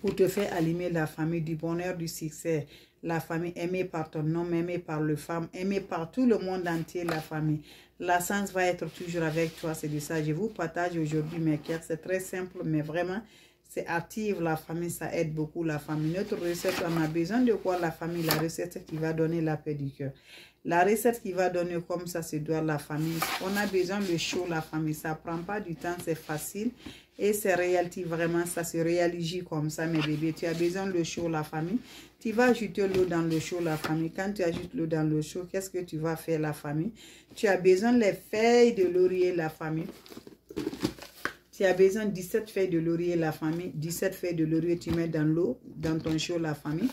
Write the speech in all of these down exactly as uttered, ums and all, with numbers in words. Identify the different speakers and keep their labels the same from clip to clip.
Speaker 1: pour te faire allumer la famille du bonheur, du succès. La famille aimée par ton homme, aimée par le femme, aimée par tout le monde entier, la famille. La sens va être toujours avec toi, c'est de ça. Je vous partage aujourd'hui mes cœurs. C'est très simple, mais vraiment, c'est active la famille, ça aide beaucoup la famille. Notre recette, on a besoin de quoi la famille? La recette qui va donner la paix du cœur. La recette qui va donner comme ça, c'est doit la famille. On a besoin de chaud, la famille. Ça prend pas du temps, c'est facile. Et c'est réalité, vraiment, ça se réalise comme ça, mes bébés. Tu as besoin de chaud, la famille. Tu vas ajouter l'eau dans le chaud, la famille. Quand tu ajoutes l'eau dans le chaud, qu'est-ce que tu vas faire, la famille? Tu as besoin des feuilles de laurier, la famille. Tu as besoin de dix-sept feuilles de laurier, la famille. dix-sept feuilles de laurier, tu mets dans l'eau, dans ton chaud, la famille.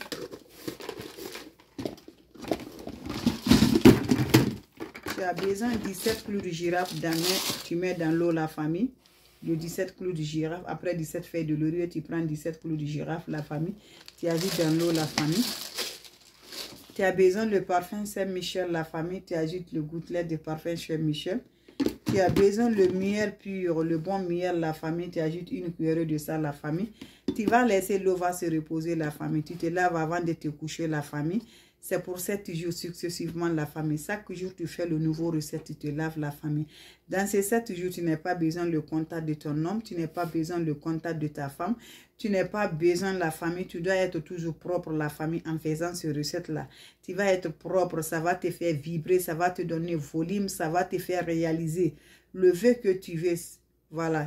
Speaker 1: Tu as besoin de dix-sept clous de girafe, dans, tu mets dans l'eau, la famille. Le dix-sept clous de girafe. Après dix-sept feuilles de laurier, tu prends dix-sept clous de girafe, la famille. Tu ajoutes dans l'eau, la famille. Tu as besoin de parfum Saint-Michel, la famille. Tu ajoutes le gouttelet de parfum Saint-Michel. Tu as besoin de miel pur, le bon miel, la famille. Tu ajoutes une cuillerée de ça, la famille. Tu vas laisser l'eau va se reposer, la famille. Tu te laves avant de te coucher, la famille. C'est pour sept jours successivement, la famille. Chaque jour, tu fais le nouveau recette, tu te laves, la famille. Dans ces sept jours, tu n'as pas besoin le contact de ton homme, tu n'as pas besoin le contact de ta femme, tu n'as pas besoin de la famille. Tu dois être toujours propre, la famille, en faisant ce recette-là. Tu vas être propre, ça va te faire vibrer, ça va te donner volume, ça va te faire réaliser le vœu que tu veux. Voilà.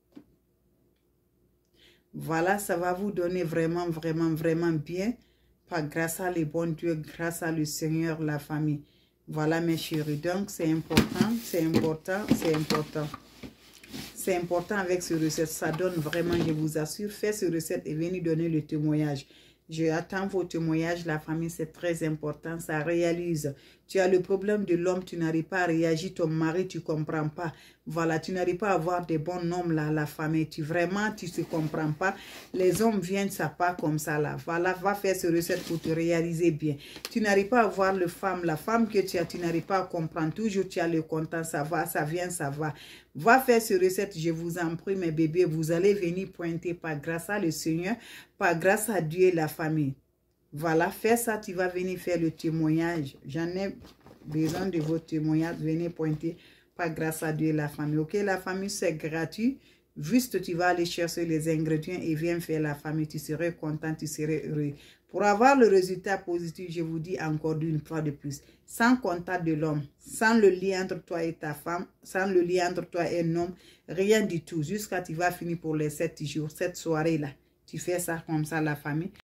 Speaker 1: Voilà, ça va vous donner vraiment, vraiment, vraiment bien. Pas grâce à les bons dieux, grâce à le Seigneur, la famille. Voilà mes chéris. Donc c'est important, c'est important, c'est important. C'est important avec ce recette. Ça donne vraiment, je vous assure, faites ce recette et venez donner le témoignage. Je attends vos témoignages, la famille, c'est très important, ça réalise. Tu as le problème de l'homme, tu n'arrives pas à réagir, ton mari, tu ne comprends pas. Voilà, tu n'arrives pas à avoir des bons hommes là, la famille. Tu vraiment, tu ne te comprends pas. Les hommes viennent, ça part comme ça là. Voilà, va faire ce recette pour te réaliser bien. Tu n'arrives pas à voir le femme, la femme que tu as, tu n'arrives pas à comprendre. Toujours tu as le content, ça va, ça vient, ça va. Va faire ce recette, je vous en prie, mes bébés. Vous allez venir pointer par grâce à le Seigneur, par grâce à Dieu et la famille. Voilà, fais ça, tu vas venir faire le témoignage. J'en ai besoin de votre témoignage. Venez pointer par grâce à Dieu et la famille. Ok, la famille, c'est gratuit. Juste, tu vas aller chercher les ingrédients et viens faire la famille. Tu serais content, tu serais heureux. Pour avoir le résultat positif, je vous dis encore une fois de plus, sans contact de l'homme, sans le lien entre toi et ta femme, sans le lien entre toi et un homme, rien du tout. Jusqu'à tu vas finir pour les sept jours, cette soirée-là. Tu fais ça comme ça, la famille.